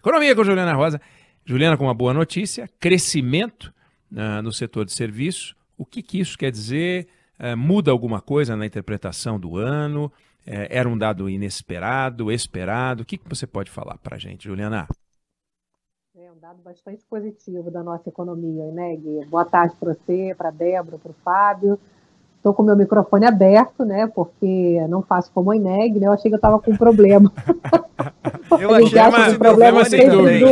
Economia com Juliana Rosa. Juliana, com uma boa notícia, crescimento no setor de serviços. O que isso quer dizer? Muda alguma coisa na interpretação do ano? Era um dado inesperado, esperado? O que você pode falar para a gente, Juliana? É um dado bastante positivo da nossa economia, né, Gui? Boa tarde para você, para a Débora, para o Fábio. Estou com o meu microfone aberto, né? Porque não faço como a Ineg, né? Eu achei que eu estava com um problema. Eu achei que o problema sem dúvida.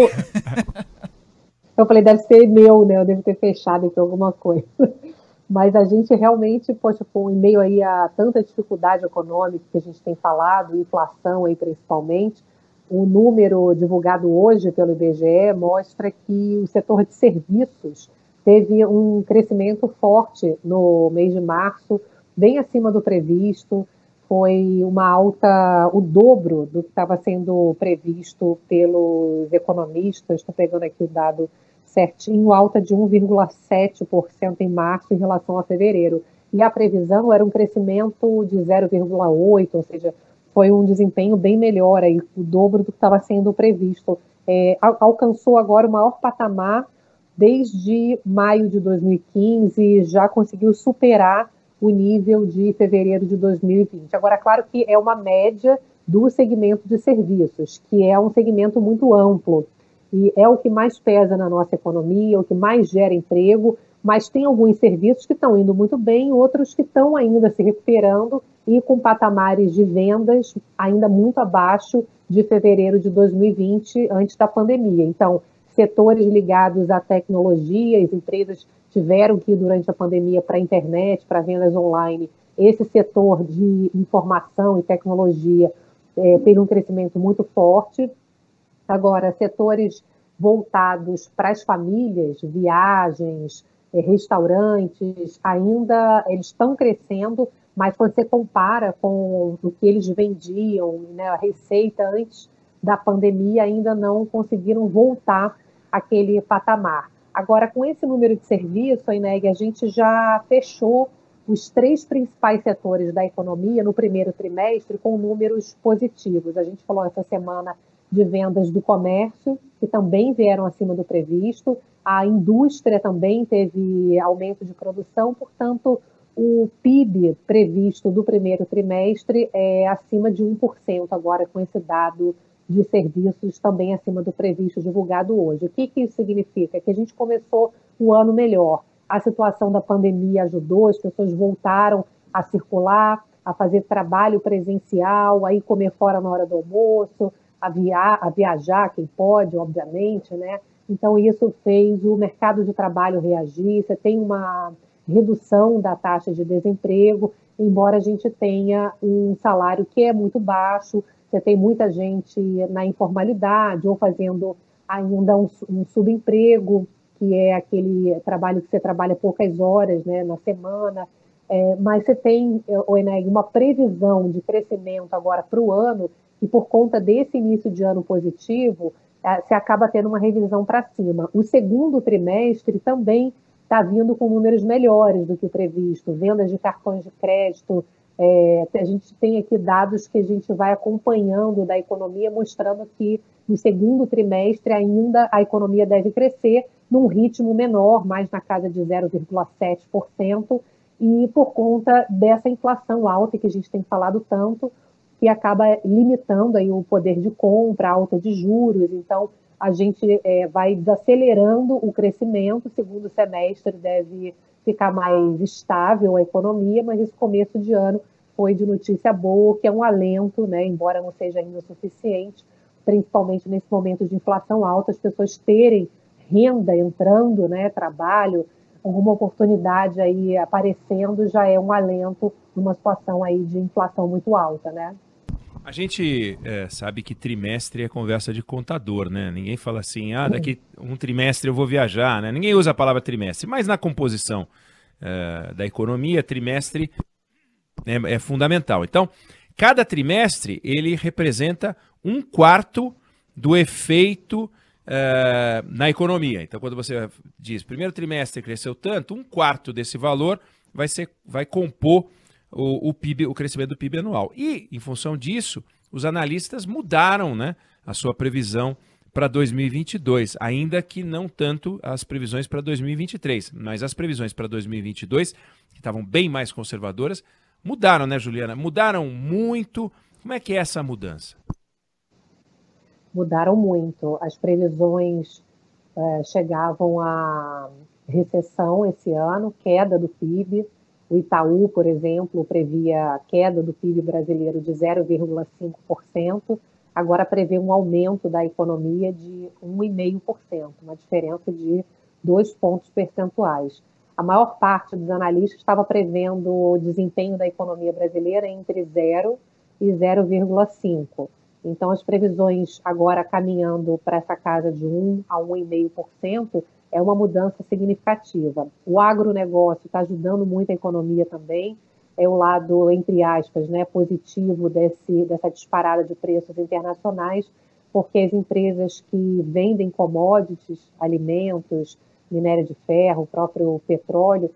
Eu falei, deve ser meu, né? Eu devo ter fechado aqui alguma coisa. Mas a gente realmente, poxa, em meio aí a tanta dificuldade econômica que a gente tem falado, inflação aí principalmente, o número divulgado hoje pelo IBGE mostra que o setor de serviços teve um crescimento forte no mês de março, bem acima do previsto, foi uma alta, o dobro do que estava sendo previsto pelos economistas. Estou pegando aqui o dado certinho, alta de 1,7% em março em relação a fevereiro. E a previsão era um crescimento de 0,8%, ou seja, foi um desempenho bem melhor, aí, o dobro do que estava sendo previsto. Alcançou agora o maior patamar desde maio de 2015, já conseguiu superar o nível de fevereiro de 2020. Agora, claro que é uma média do segmento de serviços, que é um segmento muito amplo, e é o que mais pesa na nossa economia, o que mais gera emprego, mas tem alguns serviços que estão indo muito bem, outros que estão ainda se recuperando e com patamares de vendas ainda muito abaixo de fevereiro de 2020, antes da pandemia. Então, setores ligados à tecnologia, as empresas tiveram que ir durante a pandemia para a internet, para vendas online. Esse setor de informação e tecnologia teve um crescimento muito forte. Agora, setores voltados para as famílias, viagens, restaurantes, ainda eles estão crescendo, mas quando você compara com o que eles vendiam, né, a receita antes da pandemia, ainda não conseguiram voltar àquele patamar. Agora, com esse número de serviço, Ineg, a gente já fechou os 3 principais setores da economia no primeiro trimestre com números positivos. A gente falou essa semana de vendas do comércio, que também vieram acima do previsto. A indústria também teve aumento de produção, portanto, o PIB previsto do primeiro trimestre é acima de 1% agora, com esse dado de serviços também acima do previsto divulgado hoje. O que isso significa? Que a gente começou o ano melhor. A situação da pandemia ajudou, as pessoas voltaram a circular, a fazer trabalho presencial, a ir comer fora na hora do almoço, a viajar, quem pode, obviamente, né? Então, isso fez o mercado de trabalho reagir. Você tem uma redução da taxa de desemprego, embora a gente tenha um salário que é muito baixo. Você tem muita gente na informalidade ou fazendo ainda um subemprego, que é aquele trabalho que você trabalha poucas horas, né, na semana. Mas você tem, Eneg, uma previsão de crescimento agora para o ano, e por conta desse início de ano positivo, você acaba tendo uma revisão para cima. O segundo trimestre também está vindo com números melhores do que o previsto, vendas de cartões de crédito. A gente tem aqui dados que a gente vai acompanhando da economia, mostrando que no segundo trimestre ainda a economia deve crescer num ritmo menor, mais na casa de 0,7%, e por conta dessa inflação alta que a gente tem falado tanto, que acaba limitando aí o poder de compra, a alta de juros. Então, a gente vai desacelerando o crescimento. O segundo semestre deve ficar mais estável a economia, mas esse começo de ano foi de notícia boa, que é um alento, né, embora não seja ainda o suficiente, principalmente nesse momento de inflação alta, as pessoas terem renda entrando, né, trabalho, alguma oportunidade aí aparecendo, já é um alento numa situação aí de inflação muito alta, né? A gente sabe que trimestre é conversa de contador, né? Ninguém fala assim, daqui um trimestre eu vou viajar, né? Ninguém usa a palavra trimestre, mas na composição da economia, trimestre é fundamental. Então, cada trimestre ele representa 1/4 do efeito na economia. Então, quando você diz primeiro trimestre cresceu tanto, 1/4 desse valor vai compor o PIB, o crescimento do PIB anual. E, em função disso, os analistas mudaram, né, a sua previsão para 2022, ainda que não tanto as previsões para 2023. Mas as previsões para 2022, que estavam bem mais conservadoras, mudaram, né, Juliana? Mudaram muito. Como é que é essa mudança? Mudaram muito. As previsões chegavam a recessão esse ano, queda do PIB. O Itaú, por exemplo, previa a queda do PIB brasileiro de 0,5%, agora prevê um aumento da economia de 1,5%, uma diferença de 2 pontos percentuais. A maior parte dos analistas estava prevendo o desempenho da economia brasileira entre 0 e 0,5%. Então, as previsões agora caminhando para essa casa de 1 a 1,5%, é uma mudança significativa. O agronegócio está ajudando muito a economia também, é o lado, entre aspas, né, positivo dessa disparada de preços internacionais, porque as empresas que vendem commodities, alimentos, minério de ferro, o próprio petróleo,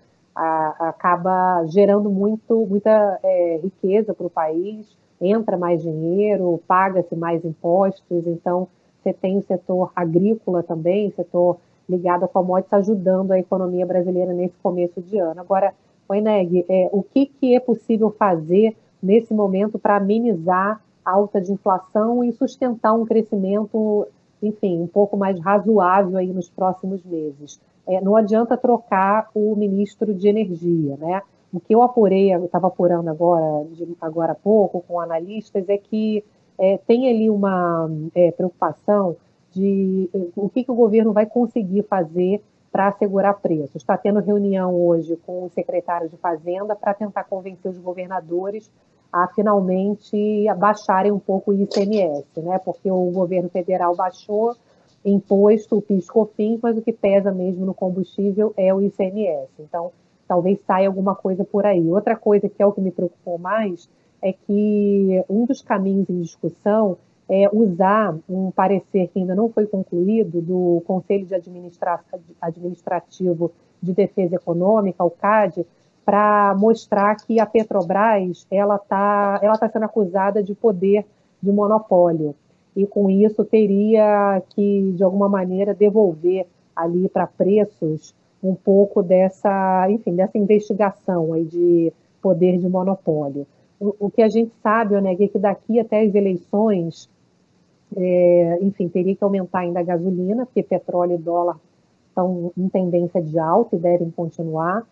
acaba gerando muita riqueza para o país, entra mais dinheiro, paga-se mais impostos, então você tem o setor agrícola também, setor ligado a commodities, ajudando a economia brasileira nesse começo de ano. Agora, Oineg, o que é possível fazer nesse momento para amenizar a alta de inflação e sustentar um crescimento, enfim, um pouco mais razoável aí nos próximos meses? Não adianta trocar o ministro de Energia, né? O que eu estava apurando agora há pouco com analistas, é que tem ali uma preocupação de o que o governo vai conseguir fazer para assegurar preços. Está tendo reunião hoje com o secretário de Fazenda para tentar convencer os governadores a finalmente abaixarem um pouco o ICMS, né? Porque o governo federal baixou imposto, o PIS/COFINS, mas o que pesa mesmo no combustível é o ICMS. Então, talvez saia alguma coisa por aí. Outra coisa que é o que me preocupou mais é que um dos caminhos em discussão é usar um parecer que ainda não foi concluído do Conselho de Administrativo de Defesa Econômica, o CAD, para mostrar que a Petrobras ela tá sendo acusada de poder de monopólio. E com isso teria que, de alguma maneira, devolver ali para preços um pouco dessa investigação aí de poder de monopólio. O que a gente sabe, né, é que daqui até as eleições, teria que aumentar ainda a gasolina, porque petróleo e dólar estão em tendência de alta e devem continuar,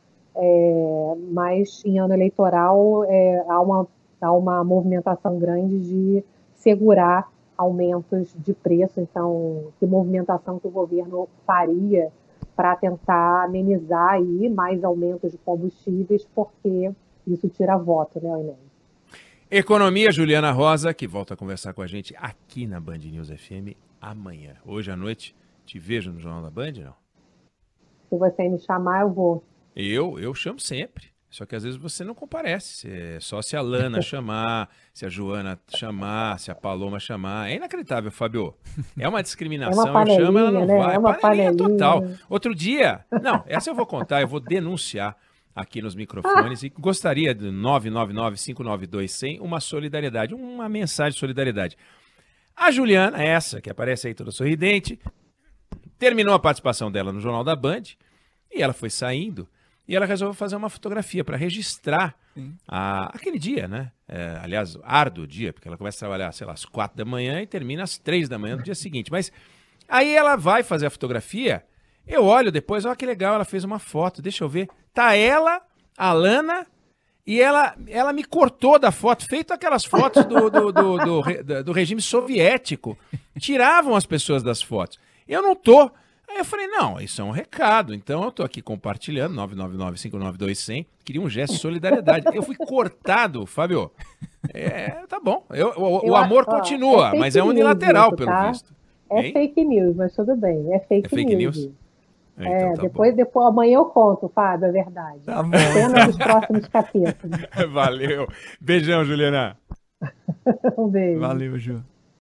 mas em ano eleitoral há uma movimentação grande de segurar aumentos de preço. Então, que movimentação que o governo faria para tentar amenizar aí mais aumentos de combustíveis, porque isso tira voto, né, Enem? Economia, Juliana Rosa, que volta a conversar com a gente aqui na Band News FM amanhã. Hoje à noite, te vejo no Jornal da Band, não? Se você me chamar, eu vou. Eu chamo sempre. Só que às vezes você não comparece. Só se a Lana chamar, se a Joana chamar, se a Paloma chamar. É inacreditável, Fábio. É uma discriminação. É uma panelinha, eu chamo, ela não né? vai. É uma panelinha total. Outro dia... Não, essa eu vou contar. Eu vou denunciar aqui nos microfones e gostaria de 999-592-100 uma solidariedade, uma mensagem de solidariedade. A Juliana, essa que aparece aí toda sorridente, terminou a participação dela no Jornal da Band e ela foi saindo e ela resolveu fazer uma fotografia para registrar aquele dia, né? Aliás, árduo dia, porque ela começa a trabalhar, sei lá, às 4 da manhã e termina às 3 da manhã do dia seguinte. Mas aí ela vai fazer a fotografia, eu olho depois, olha que legal, ela fez uma foto, deixa eu ver. Tá ela, a Lana, e ela me cortou da foto, feito aquelas fotos do regime soviético. Tiravam as pessoas das fotos. Eu não tô. Aí eu falei, não, isso é um recado. Então eu tô aqui compartilhando, 999-592-100. Queria um gesto de solidariedade. Eu fui cortado, Fábio. Tá bom. O amor continua, mas é unilateral, isso, pelo tá? visto. É fake news, mas tudo bem. É fake news? Então, tá depois amanhã eu conto, Fábio, é verdade. Tá bom. Cena dos próximos capítulos. Valeu. Beijão, Juliana. Um beijo. Valeu, Ju.